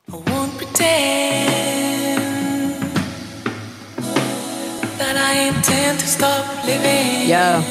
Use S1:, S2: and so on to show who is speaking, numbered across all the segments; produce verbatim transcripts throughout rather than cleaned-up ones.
S1: I won't pretend that I intend to stop living.
S2: Yeah.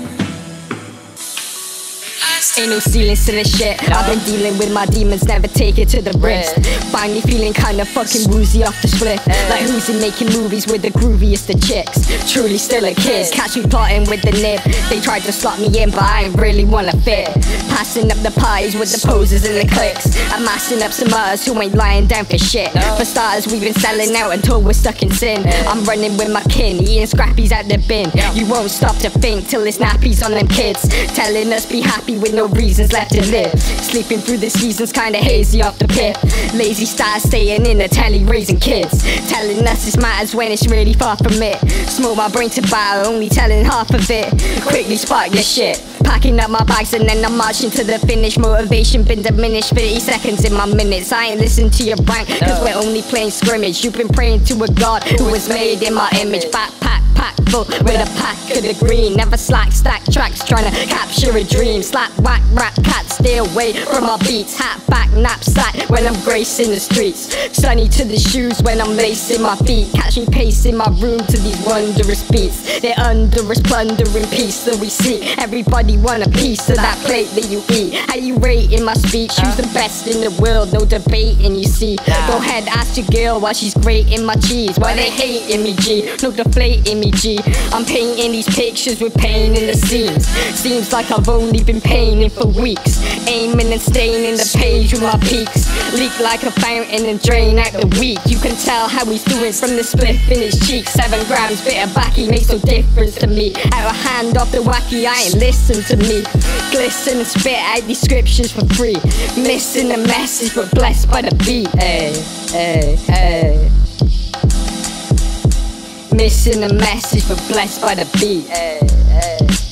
S2: Ain't no ceilings to this shit. No. I've been dealing with my demons, never take it to the wrist. Finally feeling kinda fucking woozy off the split. Hey. Like who's in making movies with the grooviest of chicks? Truly still a kid. Catch me plotting with the nib. They tried to slot me in, but I ain't really wanna fit. Passing up the pies with the poses and the clicks. I'm mashing up some others who ain't lying down for shit. No. For starters, we've been selling out until we're stuck in sin. Hey. I'm running with my kin, eating scrappies out the bin. Yeah. You won't stop to think till it's nappies on them kids. Telling us be happy with no reasons left to live. Sleeping through the seasons kinda hazy off the pip. Lazy stars staying in the telly raising kids. Telling us this matters when it's really far from it. Smoke my brain to battle, only telling half of it. Quickly spark your shit. Packing up my bags and then I'm marching to the finish. Motivation been diminished, fifty seconds in my minutes. I ain't listen to your rank, cause we're only playing scrimmage. You've been praying to a god who was made in my image. Backpack pack full with a pack of the green. Never slack, stack tracks trying to capture a dream. Slap, whack, rap, cat, stay away from my beats. Hat back, knapsack when I'm gracing the streets. Sunny to the shoes when I'm lacing my feet. Catch me pacing my room to these wondrous beats. They're under us plundering peace that we see. Everybody want a piece of that plate that you eat. How you rating my speech? Who's the best in the world? No debating, you see. Go ahead, ask your girl while she's grating my cheese. Why they hating me, G? No deflating me, G. I'm painting these pictures with pain in the seams. Seems like I've only been painting for weeks. Aiming and staining the page with my peaks. Leak like a fountain and drain out the weak. You can tell how he's doing from the spliff in his cheeks. Seven grams bit of backy makes no difference to me. Out of hand off the wacky, I ain't listen to me. Glisten and spit out these scriptures for free. Missing the message but blessed by the beat. Hey, hey, hey. Missing the message but blessed by the beat. Hey, hey.